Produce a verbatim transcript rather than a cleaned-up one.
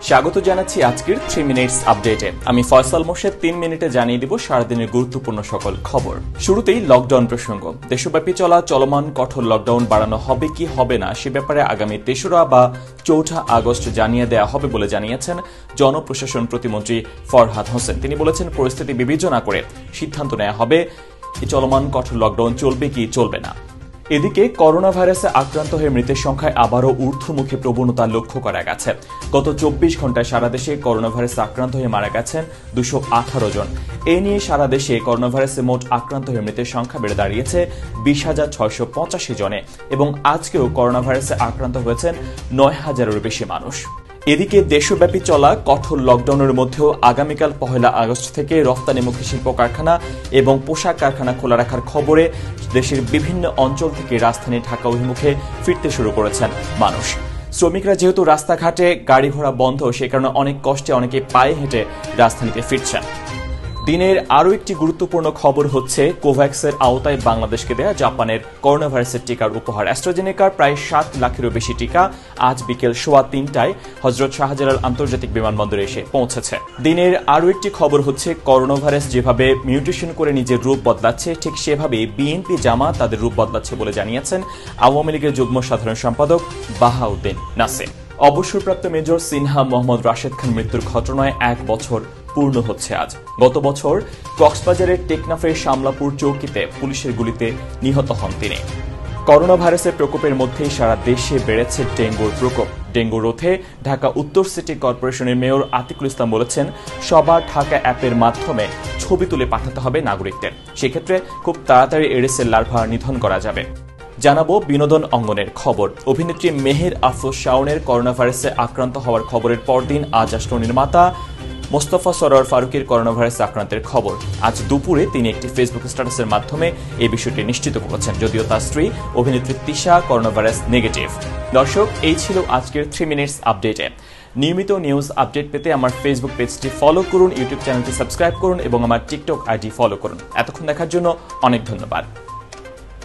স্বাগত জানাচ্ছি আজকের থ্রি মিনিটস আপডেটে। আমি ফয়সাল মোর্শেদ তিন মিনিটে জানিয়ে দিব সারাদিনের গুরুত্বপূর্ণ সকল খবর। শুরুতেই লকডাউন প্রসঙ্গ। দেশব্যাপী চলা চলমান কঠোর লকডাউন বাড়ানো হবে কি হবে না সে ব্যাপারে আগামী তেসরা বা চৌঠা আগস্ট জানিয়ে দেওয়া হবে বলে জানিয়েছেন জনপ্রশাসন প্রতিমন্ত্রী ফরহাদ হোসেন। তিনি বলেছেন, পরিস্থিতি বিবেচনা করে সিদ্ধান্ত নেওয়া হবে এই চলমান কঠোর লকডাউন চলবে কি চলবে না। এদিকে করোনা ভাইরাসে আক্রান্ত হয়ে মৃতের সংখ্যায় আবারও ঊর্ধ্বমুখী প্রবণতা লক্ষ্য করা গেছে। গত চব্বিশ ঘন্টায় সারা দেশে করোনা ভাইরাসে আক্রান্ত হয়ে মারা গেছেন দুশো আঠারো জন। এ নিয়ে সারা দেশে করোনা ভাইরাসে মোট আক্রান্ত হয়ে মৃতের সংখ্যা বেড়ে দাঁড়িয়েছে বিশ হাজার ছয়শো পঁচাশি জনে এবং আজকেও করোনা ভাইরাসে আক্রান্ত হয়েছেন নয় হাজারেরও বেশি মানুষ। এদিকে দেশব্যাপী চলা কঠোর লকডাউনের মধ্যেও আগামীকাল পহেলা আগস্ট থেকে রফতানিমুখী শিল্প কারখানা এবং পোশাক কারখানা খোলা রাখার খবরে দেশের বিভিন্ন অঞ্চল থেকে রাজধানী ঢাকা অভিমুখে ফিরতে শুরু করেছেন মানুষ। শ্রমিকরা যেহেতু রাস্তাঘাটে গাড়ি ঘোড়া বন্ধ, সে কারণে অনেক কষ্টে অনেকে পায়ে হেঁটে রাজধানীতে ফিরছেন। দিনের আরও একটি গুরুত্বপূর্ণ খবর হচ্ছে কোভ্যাক্সের আওতায় বাংলাদেশকে দেয়া জাপানের করোনা ভাইরাসের টিকার উপহার। অ্যাস্ট্রাজেনেকার প্রায় সাত লাখেরও বেশি টিকা আজ বিকেল সোয়া তিনটায় হজরত শাহজালাল আন্তর্জাতিক বিমানবন্দরে এসে পৌঁছেছে। দিনের আরও একটি খবর হচ্ছে, করোনা ভাইরাস যেভাবে মিউটেশন করে নিজের রূপ বদলাচ্ছে, ঠিক সেভাবে বিএনপি জামাত তাদের রূপ বদলাচ্ছে বলে জানিয়েছেন আওয়ামী লীগের যুগ্ম সাধারণ সম্পাদক বাহাউদ্দিন নাসির। অবসরপ্রাপ্ত মেজর সিনহা মোহাম্মদ রাশেদ খান মৃত্যুর ঘটনায় এক বছর পূর্ণ হচ্ছে আজ। গত বছর কক্সবাজারের টেকনাফের শামলাপুর চৌকিতে পুলিশের গুলিতে নিহত হন তিনি। করোনা ভাইরাসের প্রকোপের মধ্যেই সারা দেশে বেড়েছে ডেঙ্গুর প্রকোপ। ডেঙ্গু রোধে ঢাকা উত্তর সিটি কর্পোরেশনের মেয়র আতিকুল ইসলাম বলেছেন, সবার ঢাকা অ্যাপের মাধ্যমে ছবি তুলে পাঠাতে হবে নাগরিকদের। সেক্ষেত্রে খুব তাড়াতাড়ি এডিসের লার্ভা নিধন করা যাবে। জানাবো বিনোদন অঙ্গনের খবর। অভিনেত্রী মেহের আফরোজ শাওনের করোনা ভাইরাসে আক্রান্ত হওয়ার খবরের পরদিন আজ আসলো নির্মাতা মোস্তফা সরোয়ার ফারুকের করোনা ভাইরাসে আক্রান্তের খবর। আজ দুপুরে তিনি একটি ফেসবুক স্ট্যাটাসের মাধ্যমে এই বিষয়টি নিশ্চিত করেছেন, যদিও তার স্ত্রী অভিনেত্রী তিশা করোনা ভাইরাস নেগেটিভ। দর্শক, এই ছিল আজকের থ্রি মিনিটস আপডেটে। নিয়মিত নিউজ আপডেট পেতে আমার ফেসবুক পেজটি ফলো করুন, ইউটিউব চ্যানেলটি সাবস্ক্রাইব করুন এবং আমার টিকটক আইডি ফলো করুন। এতক্ষণ দেখার জন্য অনেক ধন্যবাদ।